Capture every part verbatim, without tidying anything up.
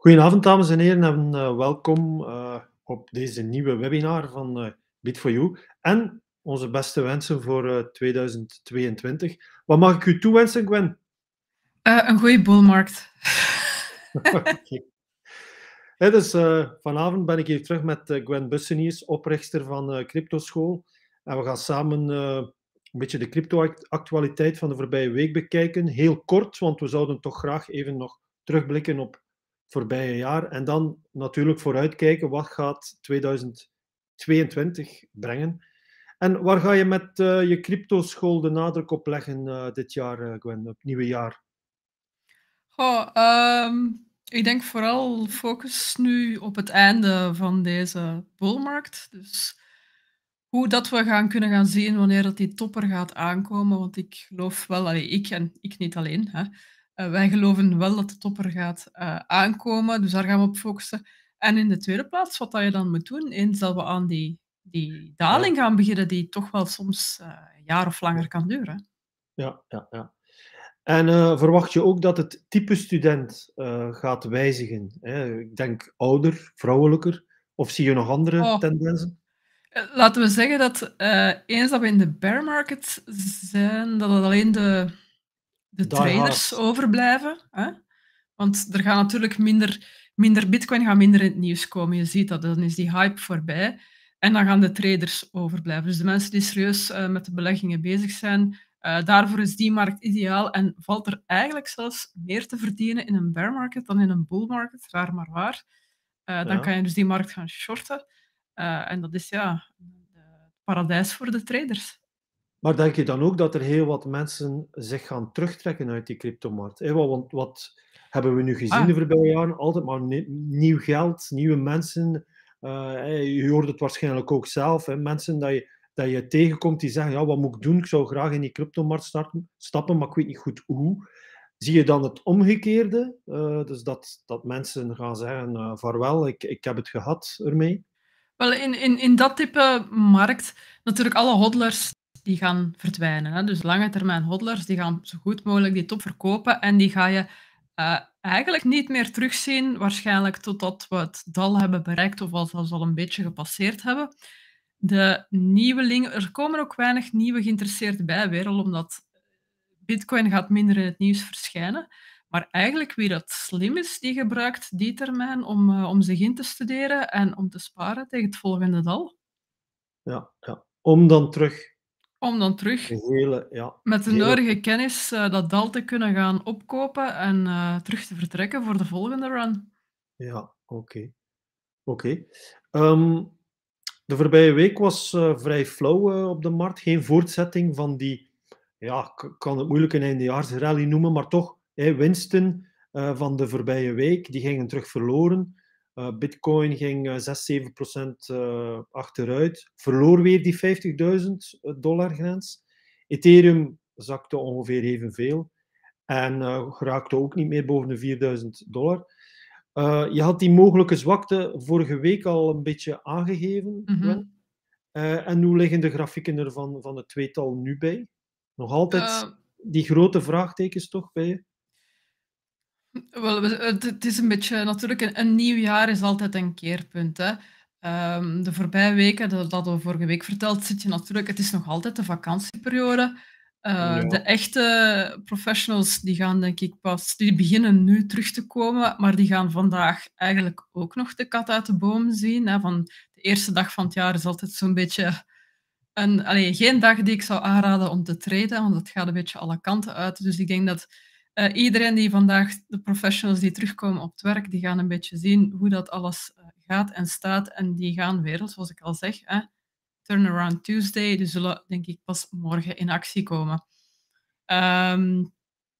Goedenavond, dames en heren, en eh, welkom eh, op deze nieuwe webinar van eh Bit for You en onze beste wensen voor eh, tweeduizend tweeëntwintig. Wat mag ik u toewensen, Gwen? Uh, een goede boelmarkt. Oké. Hè, dus, eh, vanavond ben ik hier terug met eh, Gwen Busseniers, oprichter van eh Cryptoschool. En we gaan samen eh, een beetje de crypto-actualiteit van de voorbije week bekijken. Heel kort, want we zouden toch graag even nog terugblikken op het voorbije jaar. En dan natuurlijk vooruitkijken, wat gaat tweeduizend tweeëntwintig brengen. En waar ga je met uh, je cryptoschool de nadruk op leggen uh, dit jaar, uh, Gwen, op het nieuwe jaar? Goh, um, ik denk vooral focus nu op het einde van deze bullmarkt. Dus hoe dat we gaan kunnen gaan zien wanneer dat die topper gaat aankomen. Want ik geloof wel, allee, ik en ik niet alleen, hè, uh, wij geloven wel dat de topper gaat uh, aankomen. Dus daar gaan we op focussen. En in de tweede plaats, wat dat je dan moet doen, eens dat we aan die, die daling Ja, gaan beginnen, die toch wel soms uh, een jaar of ja, langer kan duren. ja, ja. ja. En uh, verwacht je ook dat het type student uh, gaat wijzigen? Hè? Ik denk ouder, vrouwelijker, of zie je nog andere Oh, tendensen? Eh, Laten we zeggen dat uh, eens dat we in de bear market zijn, dat het alleen de, de Die hard. traders overblijven. Hè? Want er gaan natuurlijk minder, minder bitcoin gaat minder in het nieuws komen. Je ziet dat, dan is die hype voorbij. En dan gaan de traders overblijven. Dus de mensen die serieus uh, met de beleggingen bezig zijn, uh, daarvoor is die markt ideaal. En valt er eigenlijk zelfs meer te verdienen in een bear market dan in een bull market, raar maar waar. Uh, dan Ja. kan je dus die markt gaan shorten. Uh, en dat is ja, het paradijs voor de traders. Maar denk je dan ook dat er heel wat mensen zich gaan terugtrekken uit die cryptomarkt? Hè? Want wat hebben we nu gezien de Ah, voorbije jaren? Altijd maar ni- nieuw geld, nieuwe mensen. Uh, je hoort het waarschijnlijk ook zelf. Hè? Mensen dat je, dat je tegenkomt die zeggen, ja, wat moet ik doen? Ik zou graag in die cryptomarkt starten, stappen, maar ik weet niet goed hoe. Zie je dan het omgekeerde? Uh, dus dat, dat mensen gaan zeggen, uh, vaarwel, ik, ik heb het gehad ermee. wel, in, in, in dat type markt, natuurlijk alle hodlers die gaan verdwijnen. Hè? Dus lange termijn hodlers, die gaan zo goed mogelijk die top verkopen en die ga je uh, eigenlijk niet meer terugzien, waarschijnlijk totdat we het dal hebben bereikt of al zelfs al een beetje gepasseerd hebben. De nieuwelingen, er komen ook weinig nieuwe geïnteresseerden bij, weer al omdat bitcoin gaat minder in het nieuws verschijnen. Maar eigenlijk wie dat slim is, die gebruikt die termijn om, uh, om zich in te studeren en om te sparen tegen het volgende dal. Ja, ja. Om dan terug Om dan terug de hele, ja, met de hele. nodige kennis uh, dat dal te kunnen gaan opkopen en uh, terug te vertrekken voor de volgende run. Ja, oké. Okay. Oké. Okay. Um, de voorbije week was uh, vrij flauw uh, op de markt. Geen voortzetting van die, ja, ik kan het moeilijk een eindejaarsrally noemen, maar toch hey, winsten uh, van de voorbije week, die gingen terug verloren. Uh, Bitcoin ging uh, zes, zeven procent uh, achteruit. Verloor weer die vijftigduizend dollar grens. Ethereum zakte ongeveer evenveel. En uh, geraakte ook niet meer boven de vierduizend dollar. Uh, je had die mogelijke zwakte vorige week al een beetje aangegeven, Gwen. Mm-hmm. Uh, en hoe liggen de grafieken er van, van het tweetal nu bij? Nog altijd Uh, die grote vraagtekens toch bij je? Wel, het, het is een beetje natuurlijk een, een nieuw jaar is altijd een keerpunt. Hè. Um, de voorbije weken, dat, dat we vorige week verteld, zit je natuurlijk. Het is nog altijd de vakantieperiode. Uh, de Ja. echte professionals die gaan denk ik pas, die beginnen nu terug te komen, maar die gaan vandaag eigenlijk ook nog de kat uit de boom zien. Hè. Van de eerste dag van het jaar is altijd zo'n beetje een, allee, geen dag die ik zou aanraden om te traden, want dat gaat een beetje alle kanten uit. Dus ik denk dat uh, iedereen die vandaag, de professionals die terugkomen op het werk, die gaan een beetje zien hoe dat alles uh, gaat en staat. En die gaan weer, zoals ik al zeg, eh, Turnaround Tuesday, die zullen denk ik pas morgen in actie komen. Um,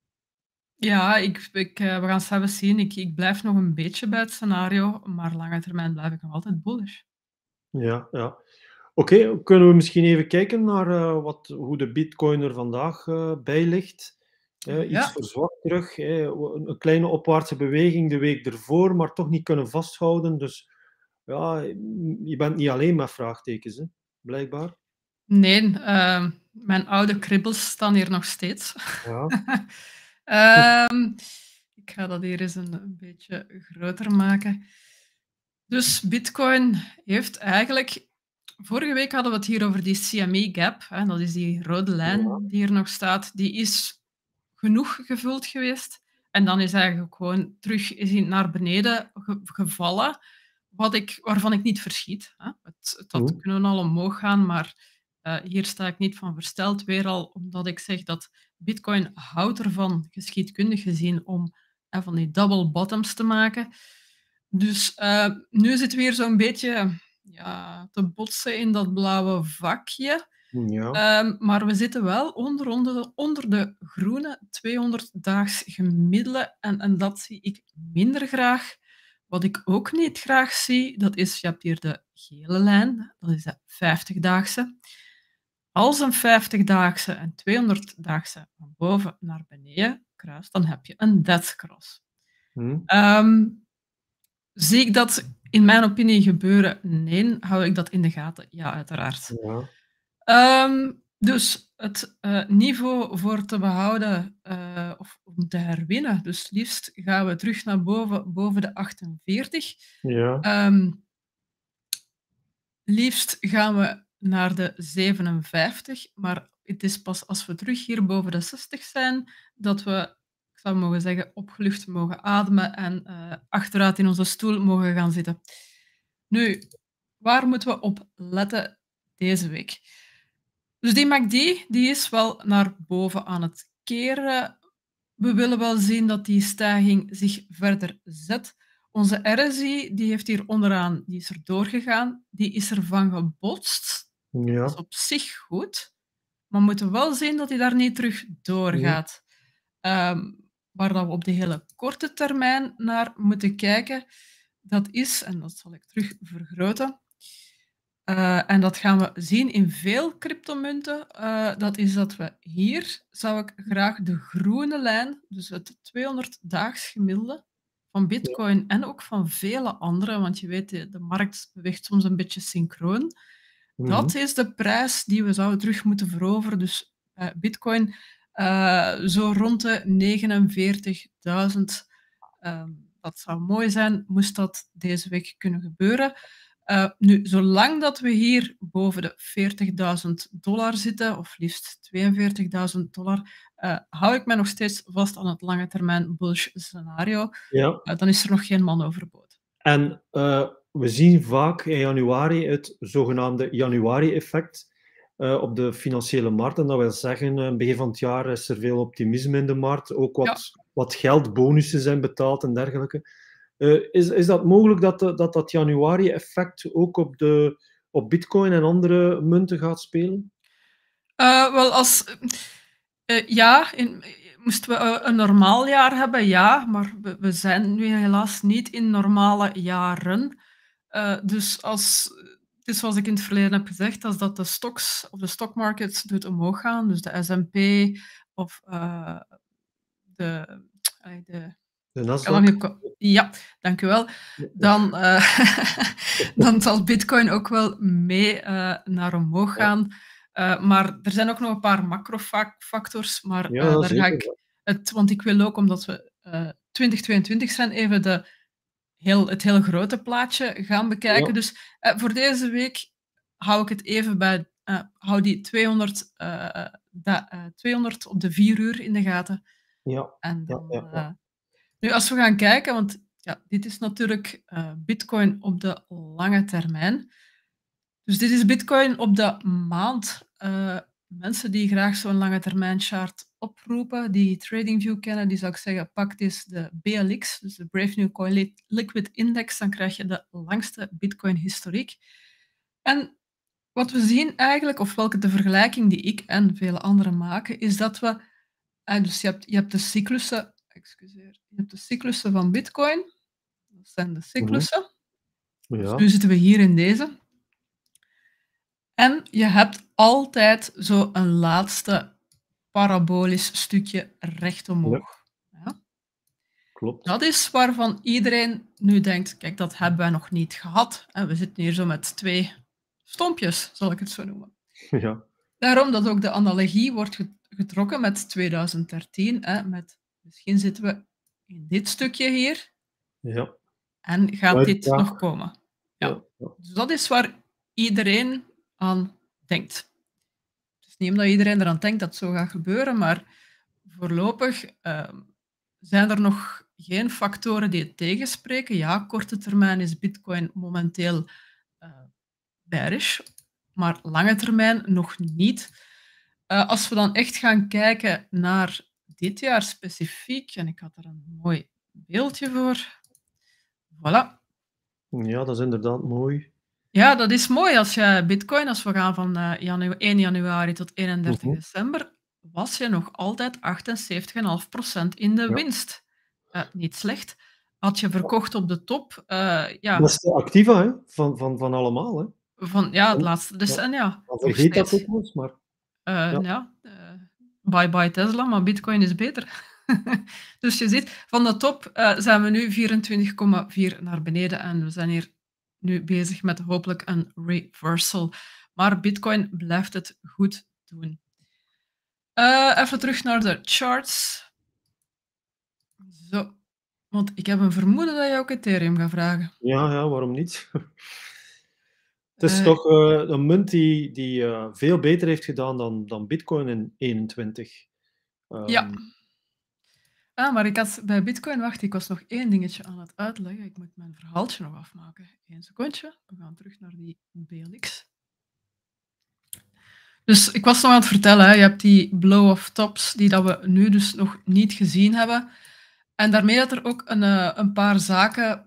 ja, ik, ik, uh, we gaan het zelfs zien. Ik, ik blijf nog een beetje bij het scenario, maar lange termijn blijf ik nog altijd bullish. Ja, ja. Oké, okay, kunnen we misschien even kijken naar uh, wat, hoe de bitcoin er vandaag uh, bij ligt. Uh, iets Ja. verzwakt terug, hè. Een, een kleine opwaartse beweging de week ervoor, maar toch niet kunnen vasthouden. Dus ja, je bent niet alleen met vraagtekens, hè, blijkbaar. Nee, uh, mijn oude kribbels staan hier nog steeds. Ja. um, Ik ga dat hier eens een, een beetje groter maken. Dus Bitcoin heeft eigenlijk... Vorige week hadden we het hier over die C M E gap. Hè, dat is die rode Ja. lijn die hier nog staat. Die is genoeg gevuld geweest. En dan is eigenlijk gewoon terug is hij naar beneden ge- gevallen. Wat ik, waarvan ik niet verschiet. Hè. Het, het had Hm. kunnen al omhoog gaan, maar uh, hier sta ik niet van versteld. Weer al omdat ik zeg dat Bitcoin houdt ervan, geschiedkundig gezien, om uh, van die double bottoms te maken. Dus uh, nu is het weer zo'n beetje ja, te botsen in dat blauwe vakje. Ja. Um, maar we zitten wel onder, onder, onder de groene tweehonderd-daags gemiddelde en, en dat zie ik minder graag. Wat ik ook niet graag zie, dat is, je hebt hier de gele lijn, dat is de vijftig-daagse. Als een vijftig-daagse en tweehonderd-daagse van boven naar beneden kruist, dan heb je een death cross. Hm. Um, zie ik dat in mijn opinie gebeuren? Nee. Hou ik dat in de gaten? Ja, uiteraard. Ja. Um, dus het uh, niveau voor te behouden uh, of om te herwinnen, dus liefst gaan we terug naar boven, boven de achtenveertig. Ja. Um, liefst gaan we naar de zevenenvijftig, maar het is pas als we terug hier boven de zestig zijn dat we, ik zou mogen zeggen, opgelucht mogen ademen en uh, achteruit in onze stoel mogen gaan zitten. Nu, waar moeten we op letten deze week? Dus die M A C D die is wel naar boven aan het keren. We willen wel zien dat die stijging zich verder zet. Onze R S I die heeft hier onderaan, die is er doorgegaan. Die is ervan gebotst. Ja. Dat is op zich goed. Maar we moeten wel zien dat hij daar niet terug doorgaat. Ja. Um, waar dat we op de hele korte termijn naar moeten kijken, dat is, en dat zal ik terug vergroten, Uh, en dat gaan we zien in veel cryptomunten. Uh, dat is dat we hier, zou ik graag de groene lijn, dus het tweehonderd-daags gemiddelde van Bitcoin ja. en ook van vele andere, want je weet, de, de markt beweegt soms een beetje synchroon. Mm-hmm. Dat is de prijs die we zouden terug moeten veroveren. Dus uh, Bitcoin uh, zo rond de negenenveertigduizend. Uh, dat zou mooi zijn, moest dat deze week kunnen gebeuren. Uh, nu, zolang dat we hier boven de veertigduizend dollar zitten, of liefst tweeënveertigduizend dollar, uh, hou ik mij nog steeds vast aan het lange termijn bullish scenario. Ja. Uh, dan is er nog geen man overboord. En uh, we zien vaak in januari het zogenaamde januari-effect uh, op de financiële markt. En dat wil zeggen, uh, begin van het jaar is er veel optimisme in de markt. Ook wat, ja. wat geldbonussen zijn betaald en dergelijke. Uh, is, is dat mogelijk dat dat, dat januari-effect ook op, de, op Bitcoin en andere munten gaat spelen? Uh, wel, als... Uh, ja, in, moesten we uh, een normaal jaar hebben, ja. Maar we, we zijn nu helaas niet in normale jaren. Uh, dus als... Het is zoals ik in het verleden heb gezegd, als dat de stocks of de stockmarkets doet omhoog gaan, dus de S en P of uh, de... Uh, de De Nasdaq? Ja, dank u wel. Dan, uh, dan zal Bitcoin ook wel mee uh, naar omhoog gaan. Uh, maar er zijn ook nog een paar macrofactors. Maar uh, ja, daar zeker. ga ik het, want ik wil ook, omdat we uh, twintig tweeëntwintig zijn, even de, heel, het hele grote plaatje gaan bekijken. Ja. Dus uh, voor deze week hou ik het even bij, uh, hou die tweehonderd, uh, da, uh, tweehonderd op de vier uur in de gaten. Ja. En dan, ja, ja, ja. Uh, nu, als we gaan kijken, want ja, dit is natuurlijk uh, Bitcoin op de lange termijn. Dus dit is Bitcoin op de maand. Uh, mensen die graag zo'n lange termijn chart oproepen, die TradingView kennen, die zou ik zeggen, pak eens de B L X, dus de Brave New Coin Liquid Index, dan krijg je de langste Bitcoin historiek. En wat we zien eigenlijk, of welke de vergelijking die ik en vele anderen maken, is dat we, uh, dus je hebt, je hebt de cyclussen, excuseer, je hebt de cyclussen van Bitcoin, dat zijn de cyclussen. Ja. Dus nu zitten we hier in deze. En je hebt altijd zo een laatste parabolisch stukje recht omhoog. Ja. Ja. Klopt. Dat is waarvan iedereen nu denkt, kijk, dat hebben wij nog niet gehad. En we zitten hier zo met twee stompjes, zal ik het zo noemen. Ja. Daarom dat ook de analogie wordt getrokken met twintig dertien. Hè, met, misschien zitten we in dit stukje hier. Ja. En gaat dit Uitspraak. nog komen? Ja. Ja, ja. Dus dat is waar iedereen aan denkt. Het is niet omdat iedereen eraan denkt dat het zo gaat gebeuren, maar voorlopig uh, zijn er nog geen factoren die het tegenspreken. Ja, korte termijn is Bitcoin momenteel uh, bearish, maar lange termijn nog niet. Uh, als we dan echt gaan kijken naar dit jaar specifiek, en ik had er een mooi beeldje voor. Voilà. Ja, dat is inderdaad mooi. Ja, dat is mooi als je Bitcoin, als we gaan van uh, janu- één januari tot eenendertig Mhm. december, was je nog altijd achtenzeventig komma vijf procent in de Ja. winst. Uh, niet slecht. Had je verkocht op de top, uh, ja, Beste activa, hè, van, van, van allemaal, hè. van ja, het En- laatste ja, decennia. dan Nog vergeet dat steeds. dikwijls, maar Uh, ja. ja, uh, bye bye Tesla, maar Bitcoin is beter. Dus je ziet, van de top uh, zijn we nu vierentwintig komma vier naar beneden en we zijn hier nu bezig met hopelijk een reversal. Maar Bitcoin blijft het goed doen. Uh, even terug naar de charts. Zo. Want ik heb een vermoeden dat je ook Ethereum gaat vragen. Ja, ja, waarom niet? Het is Uh, toch uh, een munt die, die uh, veel beter heeft gedaan dan, dan Bitcoin in eenentwintig. Um, ja. Ah, maar ik had bij Bitcoin, wacht, ik was nog één dingetje aan het uitleggen. Ik moet mijn verhaaltje nog afmaken. Eén secondje. We gaan terug naar die B L X. Dus ik was nog aan het vertellen, hè, je hebt die blow-off tops die dat we nu dus nog niet gezien hebben. En daarmee dat er ook een, uh, een paar zaken,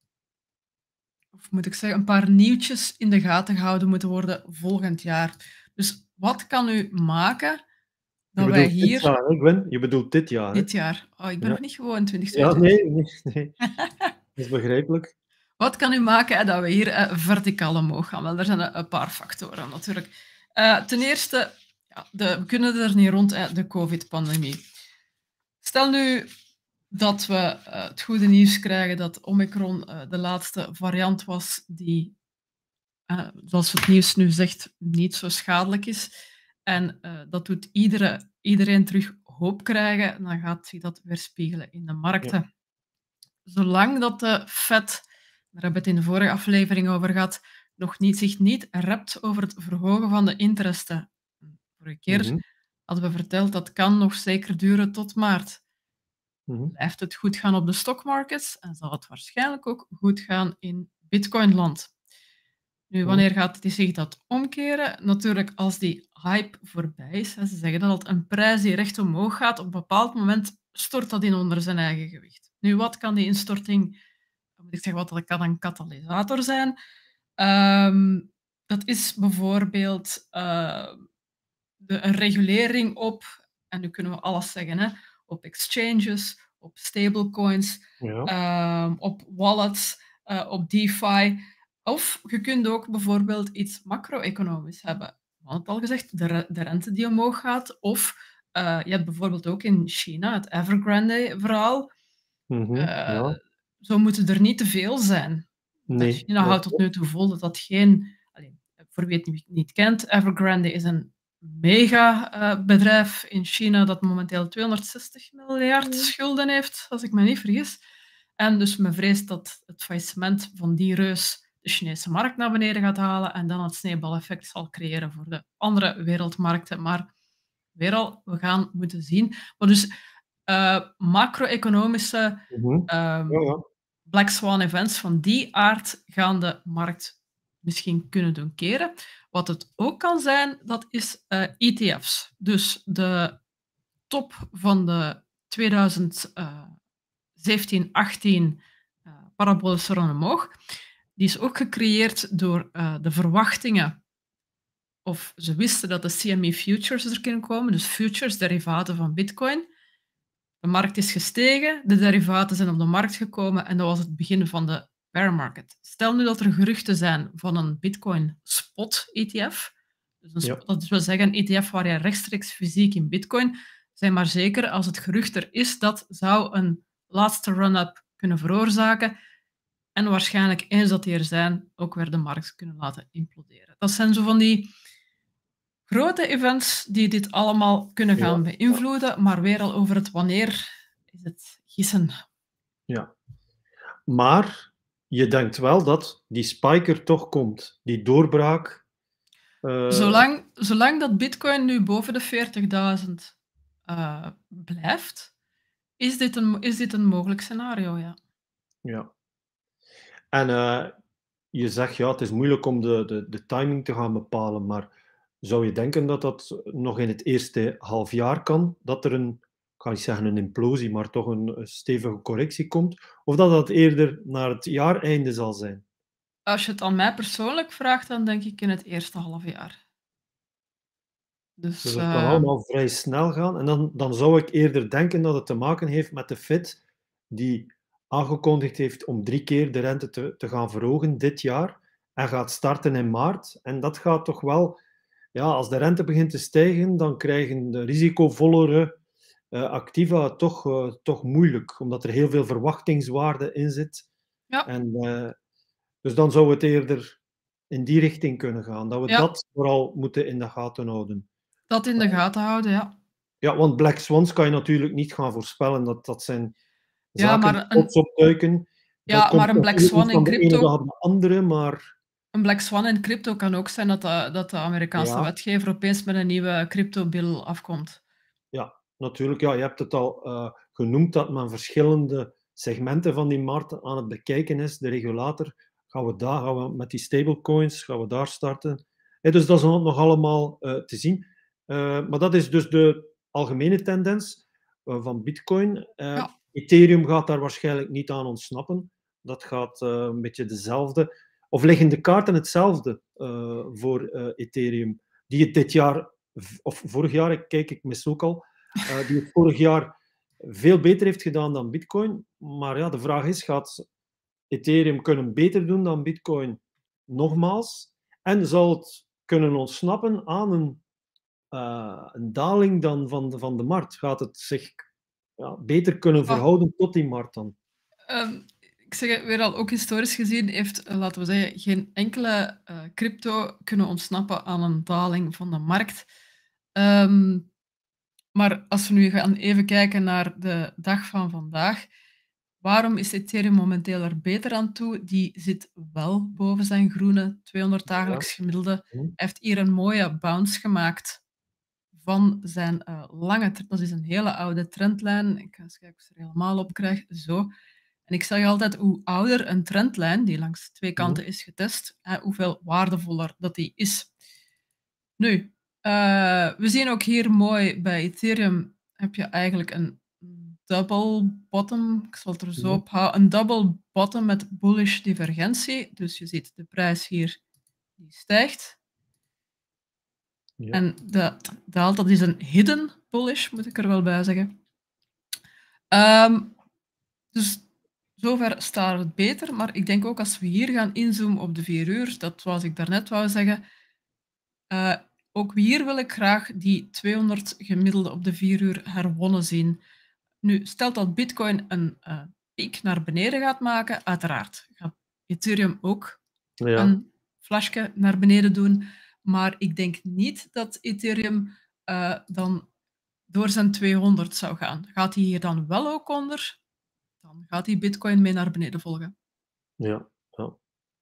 of moet ik zeggen, een paar nieuwtjes in de gaten gehouden moeten worden volgend jaar. Dus wat kan u maken dat je wij bedoelt hier... dit jaar, hè, Gwen? Je bedoelt dit jaar, hè? Dit jaar. Oh, ik ben Ja. nog niet gewoon twintig Ja, tweeëntwintig. nee, nee, nee. Dat is begrijpelijk. Wat kan u maken hè, dat we hier uh, verticaal omhoog gaan? Wel, er zijn een, een paar factoren natuurlijk. Uh, ten eerste, ja, de, we kunnen er niet rond, hè, de COVID-pandemie. Stel nu dat we uh, het goede nieuws krijgen dat Omicron uh, de laatste variant was die, uh, zoals het nieuws nu zegt, niet zo schadelijk is. En uh, dat doet iedere, iedereen terug hoop krijgen, dan gaat zich dat weerspiegelen in de markten. Ja. Zolang dat de Fed, daar hebben we het in de vorige aflevering over gehad, nog niet, zich niet rept over het verhogen van de interesten. Vorige keer mm-hmm. hadden we verteld dat kan nog zeker duren tot maart. Mm-hmm. Blijft het goed gaan op de stockmarkets en zal het waarschijnlijk ook goed gaan in Bitcoinland. Nu, wanneer gaat het zich dat omkeren? Natuurlijk als die hype voorbij is. Hè, ze zeggen dat het een prijs die recht omhoog gaat, op een bepaald moment stort dat in onder zijn eigen gewicht. Nu, wat kan die instorting, moet ik zeggen, wat dat kan een katalysator zijn? Um, dat is bijvoorbeeld uh, de, een regulering op, en nu kunnen we alles zeggen, hè, op exchanges, op stablecoins, ja. um, op wallets, uh, op DeFi. Of je kunt ook bijvoorbeeld iets macro-economisch hebben. We hadden het al gezegd, de, re- de rente die omhoog gaat. Of uh, je hebt bijvoorbeeld ook in China het Evergrande-verhaal. Mm-hmm, uh, ja. Zo moeten er niet te veel zijn. Nee. China nee. houdt tot nu toe vol dat dat geen... Allez, voor wie het niet, niet kent, Evergrande is een mega uh, bedrijf in China dat momenteel tweehonderdzestig miljard schulden heeft, als ik me niet vergis. En dus men vreest dat het faillissement van die reus de Chinese markt naar beneden gaat halen en dan het sneeuwbaleffect zal creëren voor de andere wereldmarkten. Maar weer al, we gaan moeten zien. Maar dus uh, macro-economische mm-hmm. um, ja, ja. Black Swan events van die aard gaan de markt misschien kunnen doen keren. Wat het ook kan zijn, dat is uh, E T F's. Dus de top van de twintig zeventien achttien uh, parabolische run omhoog, die is ook gecreëerd door uh, de verwachtingen, of ze wisten dat de C M E futures er kunnen komen, dus futures, derivaten van Bitcoin. De markt is gestegen, de derivaten zijn op de markt gekomen en dat was het begin van de bear market. Stel nu dat er geruchten zijn van een Bitcoin spot E T F, dus een spot, ja. Dat wil zeggen een E T F waar je rechtstreeks fysiek in Bitcoin, zijn maar zeker als het gerucht er is, dat zou een laatste run-up kunnen veroorzaken en waarschijnlijk eens dat die er zijn, ook weer de markt kunnen laten imploderen. Dat zijn zo van die grote events die dit allemaal kunnen gaan ja. beïnvloeden, maar weer al over het wanneer is het gissen. Ja. Maar je denkt wel dat die spike er toch komt, die doorbraak. Uh, Zolang, zolang dat Bitcoin nu boven de veertigduizend uh, blijft, is dit, een, is dit een mogelijk scenario, ja. Ja. En uh, je zegt, ja, het is moeilijk om de, de, de timing te gaan bepalen, maar zou je denken dat dat nog in het eerste half jaar kan? Dat er een, ik ga niet zeggen een implosie, maar toch een, een stevige correctie komt? Of dat dat eerder naar het jaareinde zal zijn? Als je het aan mij persoonlijk vraagt, dan denk ik in het eerste half jaar. Dus Dus het kan uh, allemaal vrij snel gaan. En dan, dan zou ik eerder denken dat het te maken heeft met de Fed, die aangekondigd heeft om drie keer de rente te, te gaan verhogen dit jaar. En gaat starten in maart. En dat gaat toch wel, ja, als de rente begint te stijgen, dan krijgen de risicovollere uh, activa toch, uh, toch moeilijk, omdat er heel veel verwachtingswaarde in zit. ja, En, uh, dus dan zou het eerder in die richting kunnen gaan, dat we ja, dat vooral moeten in de gaten houden. dat in de gaten houden, ja. Ja, want Black Swans kan je natuurlijk niet gaan voorspellen. Dat, dat zijn Ja, zaken die maar plots een, opduiken. Dat ja, maar komt een Black natuurlijk niet Swan in van de ene dag crypto op de andere, maar Een Black Swan in crypto kan ook zijn dat de, dat de Amerikaanse ja, wetgever opeens met een nieuwe crypto-bill afkomt. ja, natuurlijk. Ja, je hebt het al uh, genoemd dat men verschillende segmenten van die markt aan het bekijken is. De regulator, gaan we daar, gaan we met die stablecoins, gaan we daar starten? Hey, dus dat is nog allemaal uh, te zien. Uh, maar dat is dus de algemene tendens uh, van Bitcoin. Uh, Ja, Ethereum gaat daar waarschijnlijk niet aan ontsnappen. Dat gaat uh, een beetje dezelfde. Of liggen de kaarten hetzelfde uh, voor uh, Ethereum, die het dit jaar, of vorig jaar, ik kijk ik mis ook al, uh, die het vorig jaar veel beter heeft gedaan dan Bitcoin. Maar ja, de vraag is, gaat Ethereum kunnen beter doen dan Bitcoin? Nogmaals. En zal het kunnen ontsnappen aan een, uh, een daling dan van de, van de markt? Gaat het zich ja, beter kunnen ah, verhouden tot die markt dan? um, ik zeg het weer al, ook historisch gezien heeft, uh, laten we zeggen, geen enkele uh, crypto kunnen ontsnappen aan een daling van de markt. Um, maar als we nu gaan even kijken naar de dag van vandaag, waarom is Ethereum momenteel er beter aan toe? Die zit wel boven zijn groene tweehonderd Ja. dagelijks gemiddelde. Hm. Hij heeft hier een mooie bounce gemaakt van zijn uh, lange... Dat is een hele oude trendlijn. Ik ga eens kijken of ik ze er helemaal op krijg. Zo. En ik zeg altijd, hoe ouder een trendlijn, die langs twee kanten is getest, hè, hoeveel waardevoller dat die is. Nu, uh, we zien ook hier mooi bij Ethereum heb je eigenlijk een double bottom, ik zal het er zo op houden, een double bottom met bullish divergentie. Dus je ziet de prijs hier, die stijgt. Ja. En dat daalt, dat is een hidden bullish, moet ik er wel bij zeggen. Um, dus zover staat het beter, maar ik denk ook als we hier gaan inzoomen op de vier uur, dat zoals ik daarnet wou zeggen, uh, ook hier wil ik graag die tweehonderd gemiddelde op de vier uur herwonnen zien. Nu, stelt dat Bitcoin een uh, piek naar beneden gaat maken, uiteraard gaat Ethereum ook ja. een flashje naar beneden doen, maar ik denk niet dat Ethereum uh, dan door zijn tweehonderd zou gaan. Gaat hij hier dan wel ook onder, dan gaat die Bitcoin mee naar beneden volgen. Ja, ja.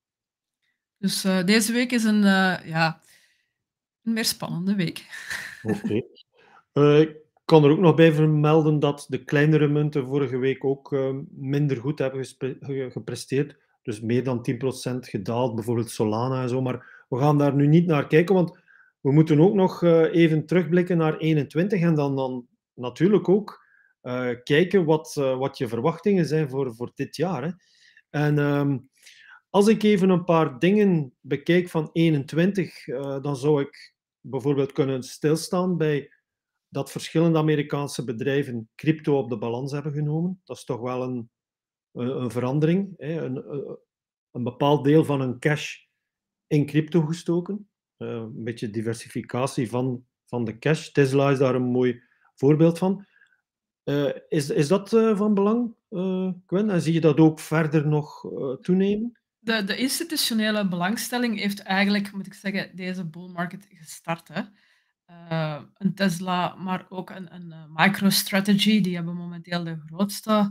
Dus uh, deze week is een, uh, ja, een meer spannende week. Oké. Okay. Uh, ik kan er ook nog bij vermelden dat de kleinere munten vorige week ook uh, minder goed hebben gepresteerd. Dus meer dan tien procent gedaald, bijvoorbeeld Solana en zo. Maar we gaan daar nu niet naar kijken, want we moeten ook nog uh, even terugblikken naar eenentwintig en dan, dan natuurlijk ook uh, kijken wat, uh, wat je verwachtingen zijn voor, voor dit jaar. Hè. En um, als ik even een paar dingen bekijk van eenentwintig, uh, dan zou ik bijvoorbeeld kunnen stilstaan bij dat verschillende Amerikaanse bedrijven crypto op de balans hebben genomen. Dat is toch wel een, een verandering. Hè? Een, een bepaald deel van hun cash in crypto gestoken. Uh, een beetje diversificatie van, van de cash. Tesla is daar een mooi voorbeeld van. Uh, is, is dat uh, van belang, uh, Gwen? En zie je dat ook verder nog uh, toenemen? De, de institutionele belangstelling heeft eigenlijk, moet ik zeggen, deze bull market gestart. Hè. Uh, een Tesla, maar ook een, een MicroStrategy, die hebben momenteel de grootste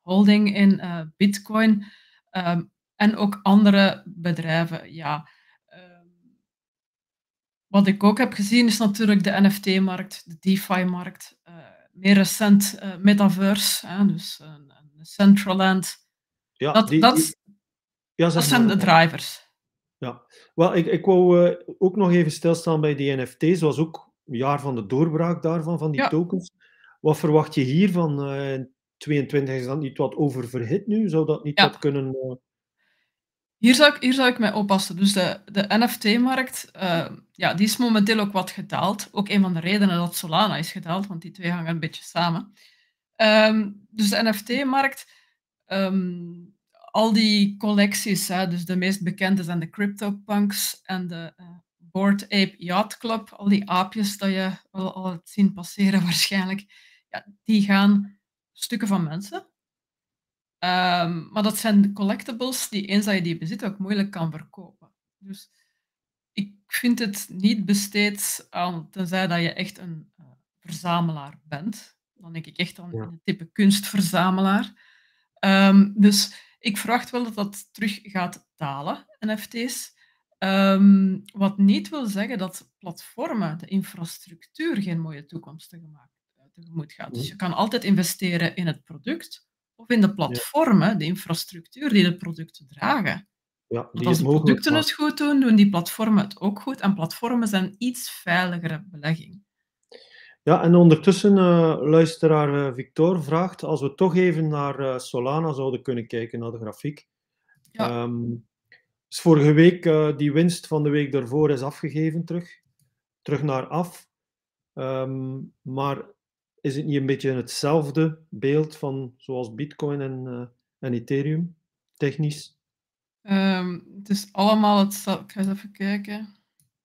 holding in uh, Bitcoin. Um, en ook andere bedrijven, ja. Um, wat ik ook heb gezien is natuurlijk de N F T-markt, de DeFi-markt. Uh, meer recent uh, Metaverse, hè, dus uh, Decentraland. Ja, Dat, die, die, dat, ja, dat zeg maar. zijn de drivers. Ja, wel, ik, ik wou uh, ook nog even stilstaan bij die N F T's. was ook een jaar van de doorbraak daarvan, van die Ja. tokens. Wat verwacht je hiervan? Uh, tweeëntwintig is dat niet wat oververhit nu? Zou dat niet Ja. wat kunnen... Uh... Hier zou ik, hier zou ik mee oppassen. Dus de, de N F T-markt, uh, ja, die is momenteel ook wat gedaald. Ook een van de redenen dat Solana is gedaald, want die twee hangen een beetje samen. Um, dus de N F T-markt, um, al die collecties, hè, dus de meest bekende zijn de CryptoPunks en de uh, Bored Ape Yacht Club, al die aapjes dat je wel al hebt zien passeren waarschijnlijk, ja, die gaan stukken van mensen. Um, maar dat zijn collectibles die eens dat je die bezit ook moeilijk kan verkopen. Dus ik vind het niet besteed aan, tenzij dat je echt een uh, verzamelaar bent. Dan denk ik echt aan Ja. een type kunstverzamelaar. Um, dus ik verwacht wel dat dat terug gaat dalen, N F T's. Um, wat niet wil zeggen dat platformen, de infrastructuur, geen mooie toekomst tegemoet gaat. Dus je kan altijd investeren in het product of in de platformen, ja. De infrastructuur die de producten dragen. Ja, Want als de producten het goed doen, doen die platformen het ook goed. En platformen zijn een iets veiligere belegging. Ja, en ondertussen, uh, luisteraar uh, Victor vraagt, als we toch even naar uh, Solana zouden kunnen kijken, naar de grafiek. Ja. Um, dus vorige week, uh, die winst van de week daarvoor is afgegeven terug. Terug naar af. Um, maar is het niet een beetje hetzelfde beeld van zoals Bitcoin en, uh, en Ethereum, technisch? Um, het is allemaal hetzelfde. Ik ga eens even kijken.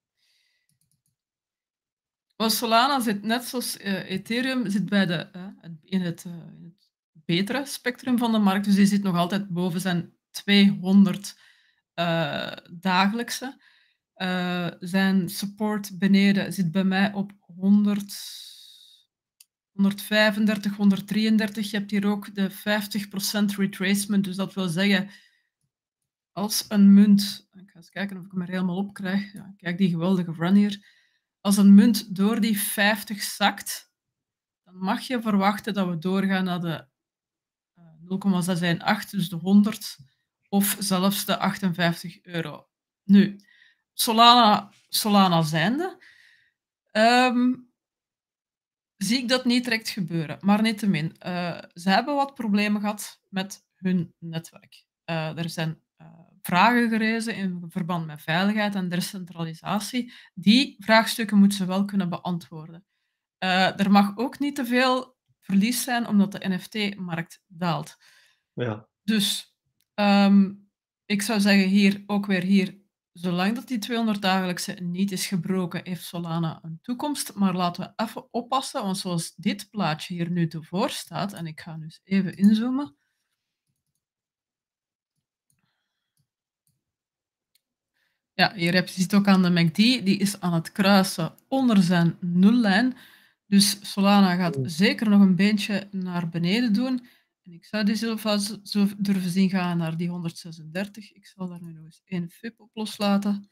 Well, Solana zit net zoals uh, Ethereum zit bij de, uh, in, het, uh, in het betere spectrum van de markt. Dus die zit nog altijd boven zijn tweehonderd uh, dagelijkse. Uh, zijn support beneden zit bij mij op honderd, honderdvijfendertig, honderddrieëndertig. Je hebt hier ook de vijftig procent retracement. Dus dat wil zeggen, als een munt... Ik ga eens kijken of ik hem er helemaal op krijg. Ja, kijk, die geweldige run hier. Als een munt door die vijftig zakt, dan mag je verwachten dat we doorgaan naar de uh, nul komma zesentachtig, dus de honderd, of zelfs de achtenvijftig euro. Nu, Solana, Solana zijnde, um, zie ik dat niet direct gebeuren. Maar niettemin, uh, ze hebben wat problemen gehad met hun netwerk. Uh, er zijn uh, vragen gerezen in verband met veiligheid en decentralisatie. Die vraagstukken moeten ze wel kunnen beantwoorden. Uh, er mag ook niet te veel verlies zijn, omdat de N F T-markt daalt. Ja. Dus um, ik zou zeggen, hier ook weer hier, zolang dat die tweehonderd dagelijkse niet is gebroken, heeft Solana een toekomst. Maar laten we even oppassen, want zoals dit plaatje hier nu tevoren staat, en ik ga nu eens even inzoomen. Ja, hier heb je ziet ook aan de M A C D, die is aan het kruisen onder zijn nullijn. Dus Solana gaat mm. zeker nog een beentje naar beneden doen. En ik zou die zo, zo durven zien gaan naar die honderdzesendertig. Ik zal daar nu nog eens één F I B op loslaten.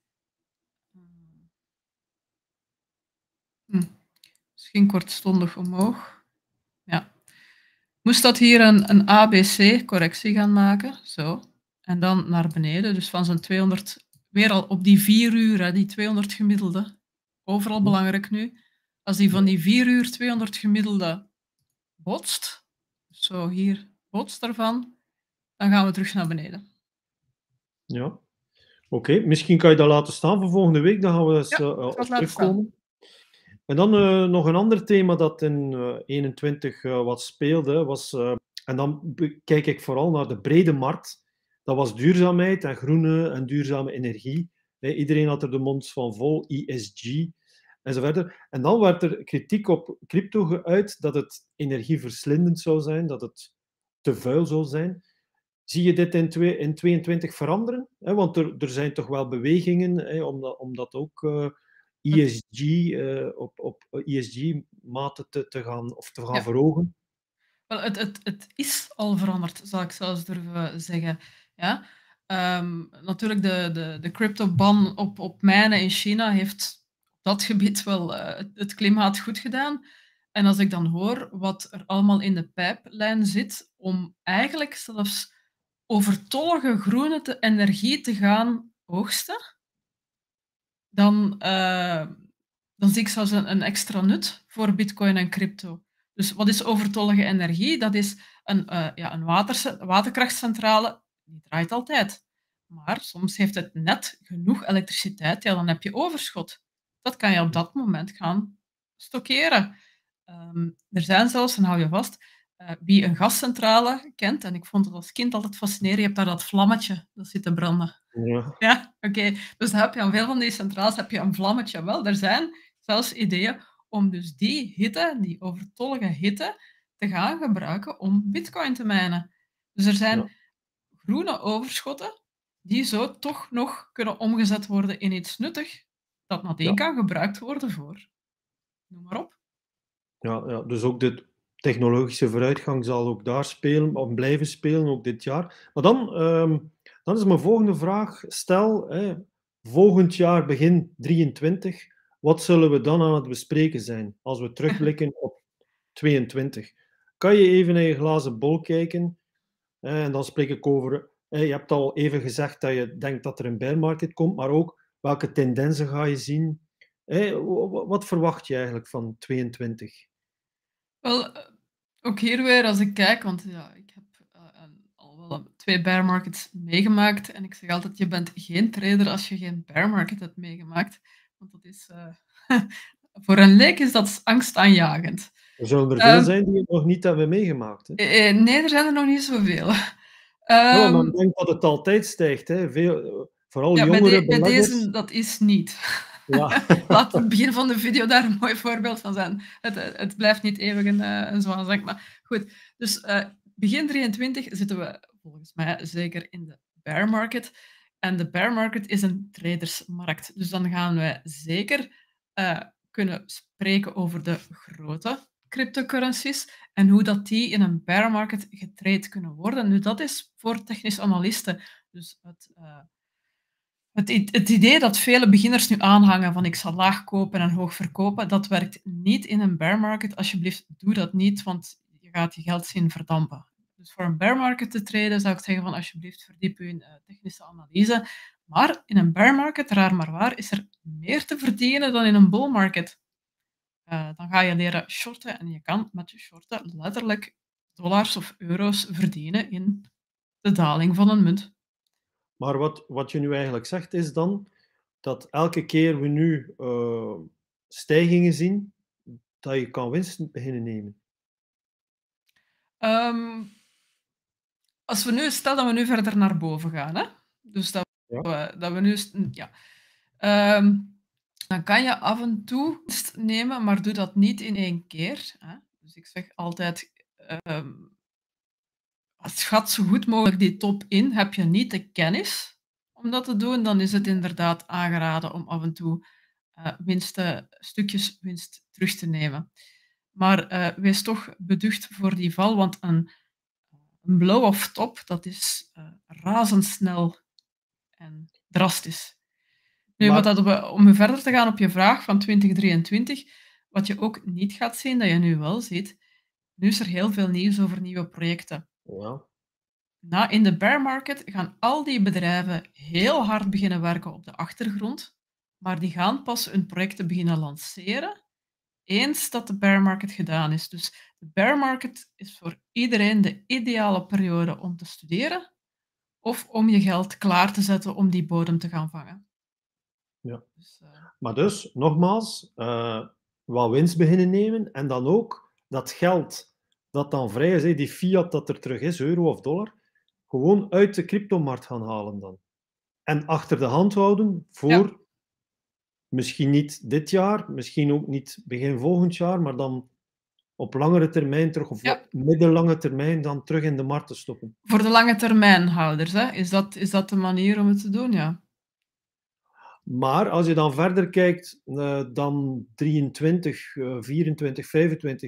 Hm. Misschien kortstondig omhoog. Ja. Moest dat hier een, een A B C-correctie gaan maken, zo. En dan naar beneden, dus van zijn tweehonderd, weer al op die vier uur, hè, die tweehonderd gemiddelde. Overal belangrijk nu. Als die van die vier uur tweehonderd gemiddelde botst, zo hier botst ervan, dan gaan we terug naar beneden. Ja, oké. Okay. Misschien kan je dat laten staan voor volgende week, dan gaan we eens ja, uh, op terugkomen. Staan. En dan uh, nog een ander thema dat in uh, eenentwintig uh, wat speelde, was, uh, en dan kijk ik vooral naar de brede markt, dat was duurzaamheid en groene en duurzame energie. Nee, iedereen had er de mond van vol, E S G enzovoort. En dan werd er kritiek op crypto geuit dat het energieverslindend zou zijn, dat het te vuil zou zijn. Zie je dit in, twee, in tweeëntwintig veranderen? He, want er, er zijn toch wel bewegingen he, om, dat, om dat ook uh, E S G, uh, op, op E S G-maten te, te gaan, of te gaan ja. verhogen? Wel, het het het is al veranderd, zou ik zelfs durven zeggen, ja. Ehm, natuurlijk de de de crypto-ban op op mijnen in China heeft op dat gebied wel, eh, het het klimaat goed gedaan. En als ik dan hoor wat er allemaal in de pijplijn zit om eigenlijk zelfs overtollige groene te energie te gaan oogsten, dan, eh, dan zie ik zelfs een een extra nut voor bitcoin en crypto. Dus wat is overtollige energie? Dat is een, eh, ja, een waterce waterkrachtcentrale, die draait altijd. Maar soms heeft het net genoeg elektriciteit, ja, dan heb je overschot. Dat kan je op dat moment gaan stockeren. Ehm, er zijn zelfs, en hou je vast, eh, wie een gascentrale kent, en ik vond het als kind altijd fascinerend, je hebt daar dat vlammetje dat zit te branden. Ja, Ja, oké. Dus dan heb je aan veel van die centrales heb je een vlammetje. Wel, er zijn zelfs ideeën om dus die hitte, die overtollige hitte, te gaan gebruiken om bitcoin te mijnen. Dus er ja, zijn groene overschotten die zo toch nog kunnen omgezet worden in iets nuttig, dat nadien ja. kan gebruikt worden voor noem maar op. Ja, ja, dus ook de technologische vooruitgang zal ook daar spelen, of blijven spelen, ook dit jaar. Maar dan, ehm, dan is mijn volgende vraag. Stel, hè, volgend jaar begin drieëntwintig, wat zullen we dan aan het bespreken zijn als we terugblikken op tweeëntwintig? Kan je even naar je glazen bol kijken? hè, en dan spreek ik over, hè, je hebt al even gezegd dat je denkt dat er een bear market komt, maar ook welke tendensen ga je zien? Hè, w- w- wat verwacht je eigenlijk van tweeëntwintig? Wel, eh, ook hier weer als ik kijk, want ja, ik heb eh, een- al wel een- twee bear markets meegemaakt. En ik zeg altijd, je bent geen trader als je geen bear market hebt meegemaakt. Want dat is, eh, voor een leek is dat angstaanjagend. Er zullen er veel Ehm, zijn die het nog niet hebben meegemaakt. Hè? eh, eh, nee, er zijn er nog niet zoveel. Ja, maar men Ehm, denkt dat het altijd stijgt. Hè? Veel, vooral ja, bij, jongere de- bij beleggers. deze, dat is niet. Ja. Laat het begin van de video daar een mooi voorbeeld van zijn. Het, het blijft niet eeuwig een, eh, een zwanenzang. Maar goed, dus eh, begin drieëntwintig zitten we volgens mij zeker in de bear market. En de bear market is een tradersmarkt. Dus dan gaan wij zeker eh, kunnen spreken over de grote cryptocurrencies en hoe dat die in een bear market getrade kunnen worden. Nu, dat is voor technische analisten. Dus het, eh, het, i- het idee dat vele beginners nu aanhangen van ik zal laag kopen en hoog verkopen, dat werkt niet in een bear market. Alsjeblieft, doe dat niet, want je gaat je geld zien verdampen. Dus voor een bear market te treden zou ik zeggen van alsjeblieft verdiep je in uh, technische analyse. Maar in een bear market, raar maar waar, is er meer te verdienen dan in een bull market. Uh, dan ga je leren shorten en je kan met je shorten letterlijk dollars of euro's verdienen in de daling van een munt. Maar wat, wat je nu eigenlijk zegt is dan dat elke keer we nu uh, stijgingen zien, dat je kan winst beginnen nemen. Um, Als we nu, stel dat we nu verder naar boven gaan, hè? Dus dat Ja, we, dat we nu, ja, um, dan kan je af en toe winst nemen, maar doe dat niet in één keer. Hè? Dus ik zeg altijd, um, schat zo goed mogelijk die top in. Heb je niet de kennis om dat te doen, dan is het inderdaad aangeraden om af en toe uh, winsten, stukjes winst terug te nemen. Maar uh, wees toch beducht voor die val, want een een blow-off top, dat is uh, razendsnel en drastisch. Nu, wat maar, dat we, om verder te gaan op je vraag van twintig drieëntwintig, wat je ook niet gaat zien, dat je nu wel ziet, nu is er heel veel nieuws over nieuwe projecten. ja, Na, in de bear market gaan al die bedrijven heel hard beginnen werken op de achtergrond, maar die gaan pas hun projecten beginnen lanceren eens dat de bear market gedaan is. Dus de bear market is voor iedereen de ideale periode om te studeren of om je geld klaar te zetten om die bodem te gaan vangen. ja. Dus, uh, Maar dus, nogmaals, uh, wat winst beginnen nemen en dan ook dat geld dat dan vrij is, die fiat dat er terug is, euro of dollar, gewoon uit de cryptomarkt gaan halen dan. En achter de hand houden ja, voor misschien niet dit jaar, misschien ook niet begin volgend jaar, maar dan op langere termijn terug, of ja. op middellange termijn dan terug in de markt te stoppen. Voor de lange termijnhouders, hè? Is, dat, is dat de manier om het te doen? Ja. Maar als je dan verder kijkt uh, dan drieëntwintig, uh, vierentwintig, vijfentwintig,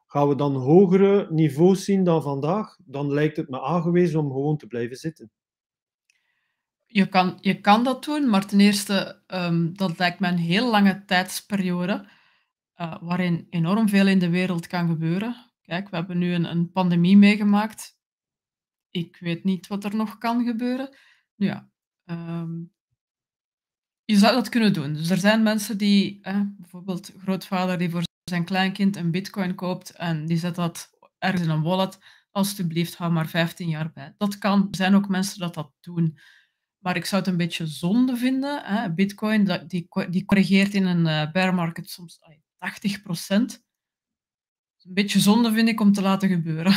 Gaan we dan hogere niveaus zien dan vandaag? Dan lijkt het me aangewezen om gewoon te blijven zitten. Je kan, je kan dat doen, maar ten eerste, um, dat lijkt me een heel lange tijdsperiode, uh, waarin enorm veel in de wereld kan gebeuren. Kijk, we hebben nu een, een pandemie meegemaakt. Ik weet niet wat er nog kan gebeuren. Nu ja, um, je zou dat kunnen doen. Dus er zijn mensen die, eh, bijvoorbeeld grootvader die voor zijn kleinkind een bitcoin koopt en die zet dat ergens in een wallet. Alsjeblieft, hou maar vijftien jaar bij. Dat kan. Er zijn ook mensen dat dat doen. Maar ik zou het een beetje zonde vinden. Hè. Bitcoin, dat, die, die corrigeert in een uh, bear market soms ay, tachtig procent. Een beetje zonde vind ik om te laten gebeuren.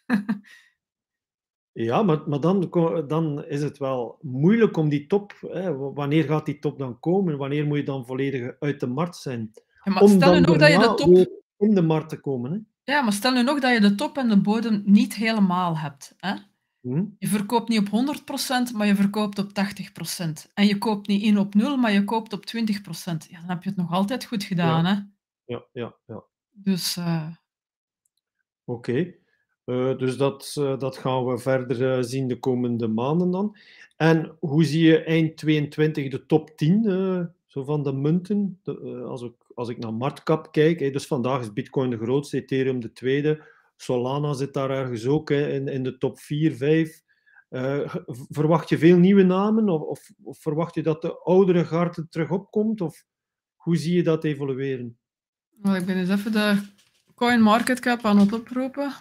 Ja, maar, maar dan, dan is het wel moeilijk om die top... Hè, wanneer gaat die top dan komen? Wanneer moet je dan volledig uit de markt zijn? Ja, maar Om stel nu dan nog dat je de daarna top... weer in de markt te komen. Hè? Ja, maar stel nu nog dat je de top en de bodem niet helemaal hebt. Hè? Hm? Je verkoopt niet op honderd procent, maar je verkoopt op tachtig procent. En je koopt niet in op nul, maar je koopt op twintig procent. Ja, dan heb je het nog altijd goed gedaan. Ja, Hè? ja, ja. ja. Dus... Uh... Oké. Okay. Uh, dus dat, uh, dat gaan we verder uh, zien de komende maanden dan. En hoe zie je eind tweeëntwintig de top tien uh, zo van de munten? De, uh, als, ik, als ik naar marktcap kijk, hè, dus vandaag is Bitcoin de grootste, Ethereum de tweede, Solana zit daar ergens ook hè, in, in de top vier, vijf. Uh, verwacht je veel nieuwe namen of, of, of verwacht je dat de oudere garde terug opkomt? Of hoe zie je dat evolueren? Well, ik ben eens even de CoinMarketCap aan het oproepen.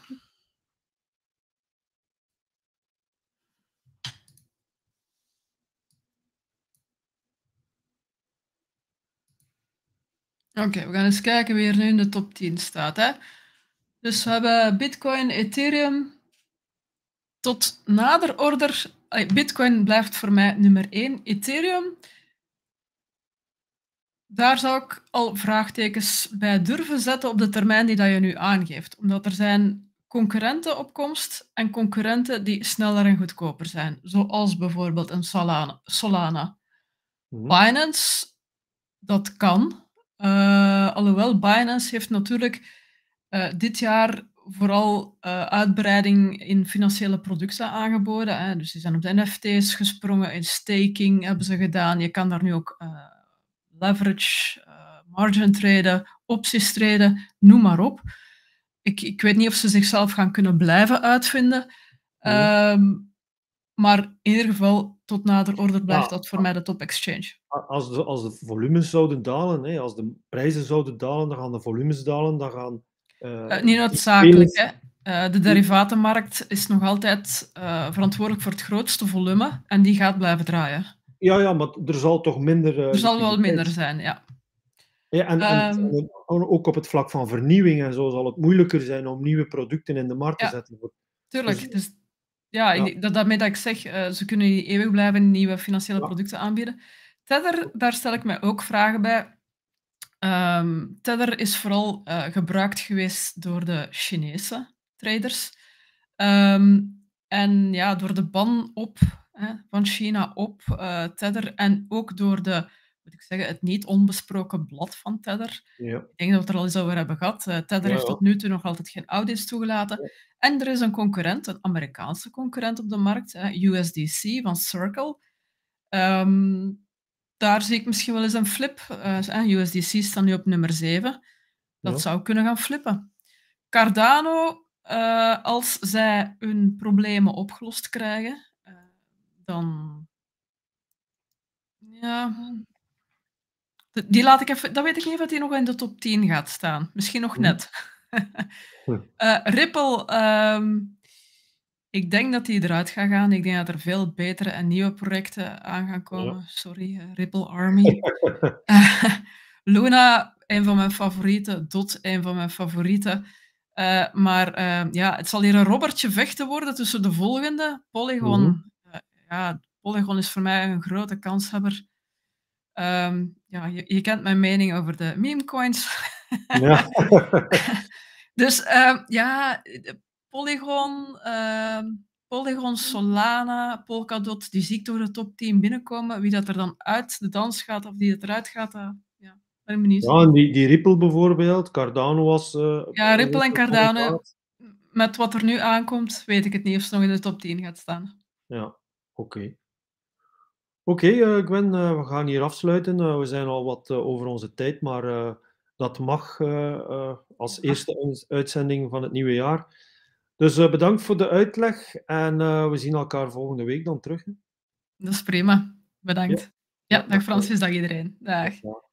Oké, okay, we gaan eens kijken wie er nu in de top tien staat. Hè? Dus we hebben Bitcoin, Ethereum. Tot nader order. Bitcoin blijft voor mij nummer één. Ethereum. Daar zou ik al vraagtekens bij durven zetten op de termijn die dat je nu aangeeft. Omdat er zijn concurrenten op komst en concurrenten die sneller en goedkoper zijn. Zoals bijvoorbeeld een Solana. Solana. Mm-hmm. Binance, dat kan. Uh, alhoewel, Binance heeft natuurlijk uh, dit jaar vooral uh, uitbreiding in financiële producten aangeboden. Hè. Dus die zijn op de N F T's gesprongen, in staking hebben ze gedaan. Je kan daar nu ook uh, leverage, uh, margin traden, opties traden, noem maar op. Ik, ik weet niet of ze zichzelf gaan kunnen blijven uitvinden. Mm. Um, maar in ieder geval, tot nader order blijft ja, dat voor ja. mij de top exchange. Als de, als de volumes zouden dalen, hè, als de prijzen zouden dalen, dan gaan de volumes dalen, dan gaan... Uh, uh, niet noodzakelijk, hè. Uh, de derivatenmarkt is nog altijd uh, verantwoordelijk voor het grootste volume en die gaat blijven draaien. Ja, ja, maar er zal toch minder... Uh, er zal wel minder zijn, ja. Ja, en, en, um, en ook op het vlak van vernieuwing en zo zal het moeilijker zijn om nieuwe producten in de markt ja, te zetten. Tuurlijk. Dus, dus, ja, ja. Ik, dat, daarmee dat ik zeg, uh, ze kunnen eeuwig blijven nieuwe financiële ja. producten aanbieden. Tether, daar stel ik mij ook vragen bij. Um, Tether is vooral uh, gebruikt geweest door de Chinese traders. Um, en ja, door de ban op, hè, van China op uh, Tether en ook door de, moet ik zeggen, het niet onbesproken blad van Tether. Ja. Ik denk dat we het er al eens over hebben gehad. Uh, Tether ja, heeft tot nu toe nog altijd geen audits toegelaten. Ja. En er is een concurrent, een Amerikaanse concurrent op de markt, hè, U S D C van Circle. Um, Daar zie ik misschien wel eens een flip. Uh, U S D C staat nu op nummer zeven. Dat ja. zou kunnen gaan flippen. Cardano, uh, als zij hun problemen opgelost krijgen, uh, dan... Ja... Die laat ik even... Dat weet ik niet of die nog in de top tien gaat staan. Misschien nog hm. net. uh, Ripple... Um, Ik denk dat die eruit gaat gaan. Ik denk dat er veel betere en nieuwe projecten aan gaan komen. Ja. Sorry, uh, Ripple Army. uh, Luna, een van mijn favorieten. Dot, een van mijn favorieten. Uh, maar uh, ja, het zal hier een robbertje vechten worden tussen de volgende. Polygon. Mm-hmm. Uh, ja, Polygon is voor mij een grote kanshebber. Um, ja, je, je kent mijn mening over de memecoins. Ja. Dus uh, ja... Polygon, uh, Polygon, Solana, Polkadot, die zie ik door de top tien binnenkomen. Wie dat er dan uit de dans gaat of die het eruit gaat, uh, ja, ben ik benieuwd. Ja, en die, die Ripple bijvoorbeeld, Cardano was uh, Ja, een Ripple en grote Cardano, kandidaat. met wat er nu aankomt, weet ik het niet of ze nog in de top tien gaat staan. Ja, oké. Okay. Oké, okay, uh, Gwen, uh, we gaan hier afsluiten. Uh, we zijn al wat uh, over onze tijd, maar uh, dat mag uh, uh, als eerste uitzending van het nieuwe jaar. Dus uh, bedankt voor de uitleg en uh, we zien elkaar volgende week dan terug. Hè? Dat is prima. Bedankt. Ja, ja dag Francis, dag iedereen. Dag. Ja.